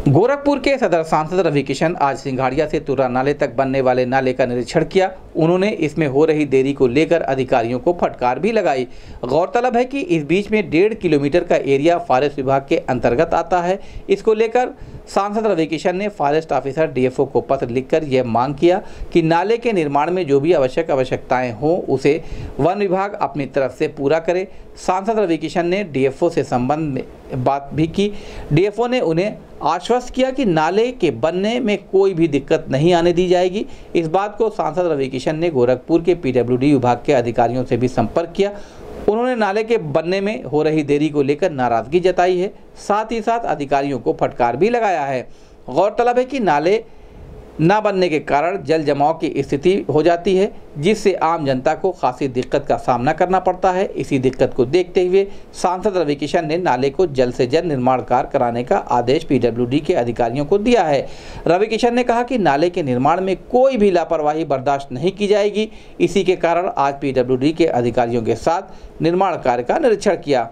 गोरखपुर के सदर सांसद रवि किशन आज सिंघाड़िया से तुर्रा नाले तक बनने वाले नाले का निरीक्षण किया। उन्होंने इसमें हो रही देरी को लेकर अधिकारियों को फटकार भी लगाई। गौरतलब है कि इस बीच में 1.5 किलोमीटर का एरिया फॉरेस्ट विभाग के अंतर्गत आता है। इसको लेकर सांसद रवि किशन ने फॉरेस्ट ऑफिसर डीएफओ को पत्र लिखकर यह मांग किया कि नाले के निर्माण में जो भी आवश्यकताएं हों उसे वन विभाग अपनी तरफ से पूरा करे। सांसद रवि किशन ने डीएफओ से संबंध में बात भी की। डीएफओ ने उन्हें आश्वस्त किया कि नाले के बनने में कोई भी दिक्कत नहीं आने दी जाएगी। इस बात को सांसद रवि किशन ने गोरखपुर के पीडब्ल्यूडी विभाग के अधिकारियों से भी संपर्क किया। उन्होंने नाले के बनने में हो रही देरी को लेकर नाराजगी जताई है, साथ ही साथ अधिकारियों को फटकार भी लगाया है। गौरतलब है कि नाले न बनने के कारण जल जमाव की स्थिति हो जाती है, जिससे आम जनता को खासी दिक्कत का सामना करना पड़ता है। इसी दिक्कत को देखते हुए सांसद रवि किशन ने नाले को जल्द से जल्द निर्माण कार्य कराने का आदेश पीडब्ल्यूडी के अधिकारियों को दिया है। रवि किशन ने कहा कि नाले के निर्माण में कोई भी लापरवाही बर्दाश्त नहीं की जाएगी। इसी के कारण आज पीडब्ल्यूडी के अधिकारियों के साथ निर्माण कार्य का निरीक्षण किया।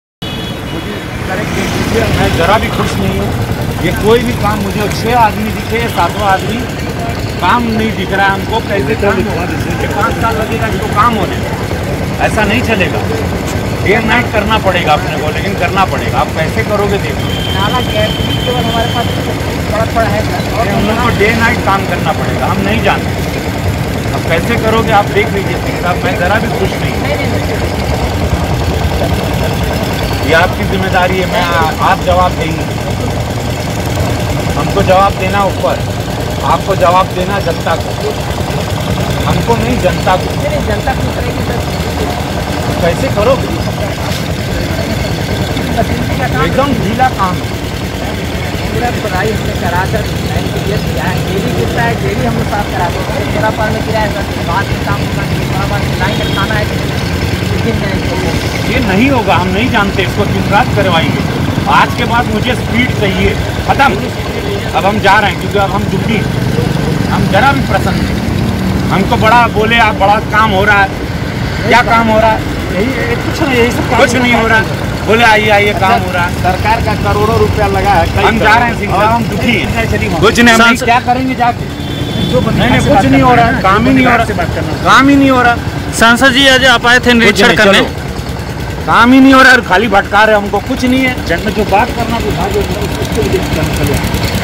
मैं जरा भी खुश नहीं हूँ। ये कोई भी काम मुझे 6 आदमी दिखे, 7वां आदमी काम नहीं दिख रहा है हमको। कैसे काम 5 साल लगेगा इसको काम होने, ऐसा नहीं चलेगा। डे एंड नाइट करना पड़ेगा अपने को, लेकिन करना पड़ेगा। आप कैसे करोगे देखो, नाला केवल हमारे पास सड़क पर है और हम लोग को डे नाइट काम करना पड़ेगा। हम नहीं जानते, अब कैसे करोगे आप देख लीजिए सिंह साहब। मैं ज़रा भी खुश नहीं। ये आपकी जिम्मेदारी है, मैं आप जवाब देंगे। हमको जवाब देना ऊपर, आपको जवाब देना जनता को, हमको नहीं जनता को। जनता को करेगी सर, कैसे करोगे? एकदम ढीला काम। पूरा पढ़ाई हमने करा कर लाइन क्लियर किया है। डेली गिरता है, डेली हम लोग साफ कराते हैं। थोड़ा पार में गिरा है सर, बाद में काम होगा, थोड़ा बाद लाइन रखाना है। ये नहीं होगा, हम नहीं जानते। इसको दिन रात करवाएंगे। आज के बाद मुझे स्पीड चाहिए, खत्म। अब हम जा रहे हैं क्योंकि अब हम दुखी, हम जरा भी प्रसन्न नहीं। हमको बड़ा बोले आप, बड़ा काम हो रहा है। क्या काम हो रहा है? यही सब कुछ नहीं हो रहा है। बोले आइए आइए काम हो रहा है। सरकार का करोड़ों रुपया लगा है। हम जा रहे हैं सिंह साहब, हम दुखी हैं। कुछ नहीं, हम क्या करेंगे जाके? नहीं कुछ नहीं हो रहा है, काम ही नहीं हो रहा, काम ही नहीं हो रहा। सांसद जी आज आप आए थे निरीक्षण करने, काम ही नहीं हो रहा है, खाली भटका रहे हमको, कुछ नहीं है। जो बात करना विभाग